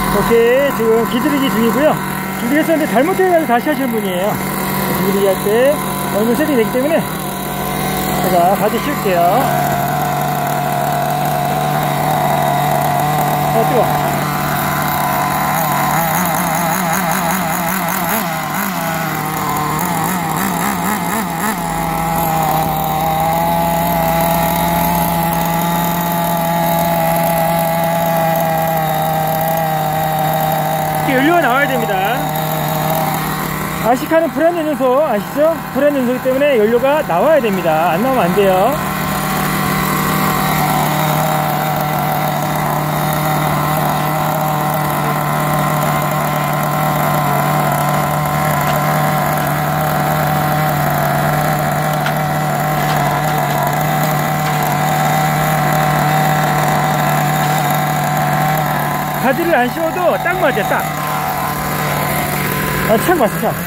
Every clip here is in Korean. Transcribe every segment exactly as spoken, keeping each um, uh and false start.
이렇게 지금 기들이기 중이고요. 길들이기 했었는데 잘못해가지고 다시 하시는 분이에요. 길들이기 할 때 어느 정도 세팅이 되기 때문에 제가 바지 씌울게요. 어, 뜨거워. 연료가 나와야 됩니다. 아시카는 불안 연소 아시죠? 불안 연소이기 때문에 연료가 나와야 됩니다. 안 나오면 안 돼요. 바지를 안 씌워도 딱 맞아, 딱. 아, 착 맞어, 착.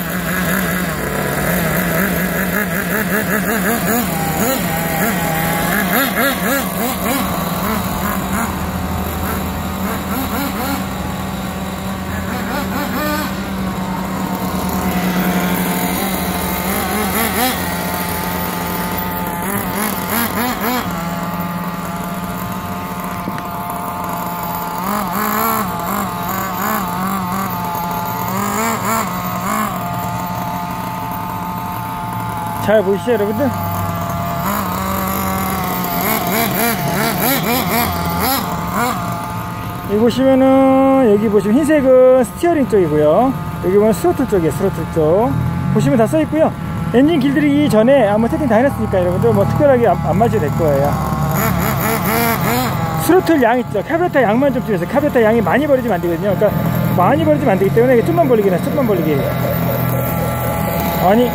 잘 보이시죠, 여러분들? 여기 보시면은, 여기 보시면 흰색은 스티어링 쪽이고요. 여기 보면 스로틀 쪽이에요, 스로틀 쪽. 보시면 다 써있고요. 엔진 길들이기 전에 아마 세팅 다 해놨으니까 여러분들 뭐 특별하게 안, 안 맞아도 될 거예요. 스로틀 양 있죠? 카브레터 양만 좀 줄여서 카브레터 양이 많이 버리지면 안 되거든요. 그러니까 많이 버리지면 안 되기 때문에 좀만 벌리긴 해, 좀만 벌리게. 아니.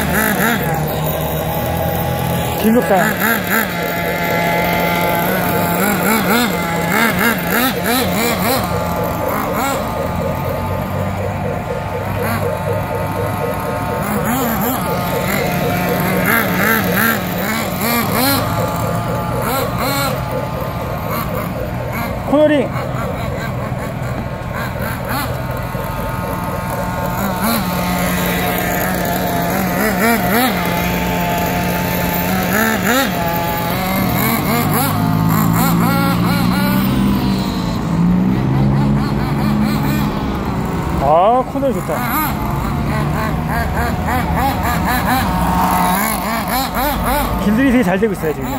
긴급상 코너링 아, 코너 좋다. 길들이 되게 잘 되고 있어요, 지금.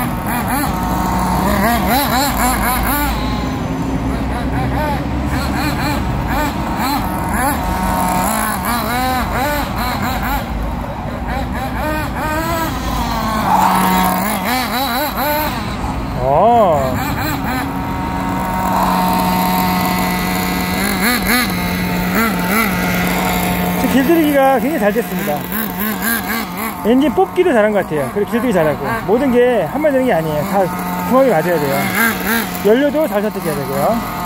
어. 길들이기가 굉장히 잘 됐습니다. 엔진 뽑기도 잘한 것 같아요. 그리고 길들이기 잘하고 모든 게 한 번 되는 게 아니에요. 다 구멍이 맞아야 돼요. 연료도 잘 선택해야 되고요.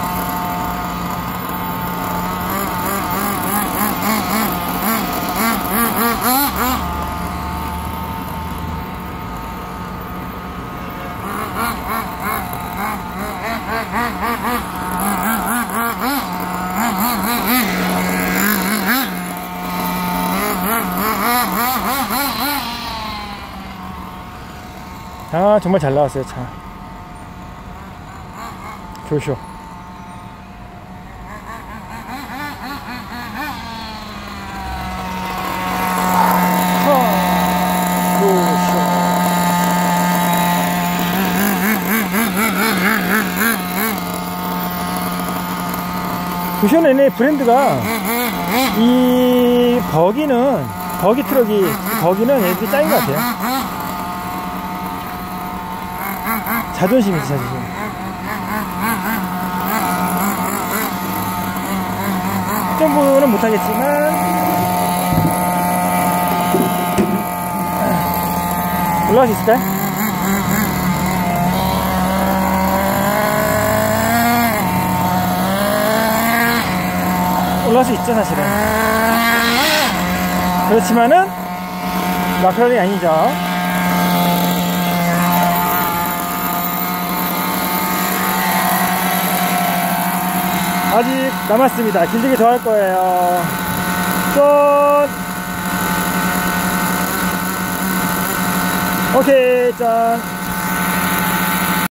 아, 정말 잘 나왔어요, 차. 쇼쇼. 쇼쇼는 브랜드가 이 버기는 버기 트럭이 버기는 이렇게 짱인 것 같아요. 자존심이지, 자존심. 점프는 못하겠지만 올라갈 수 있을까요? 올라갈 수 있죠, 사실은. 그렇지만은 마크라렌이 아니죠. 아직 남았습니다. 길들이기 더 할 거예요. 끝. 오케이, 짠.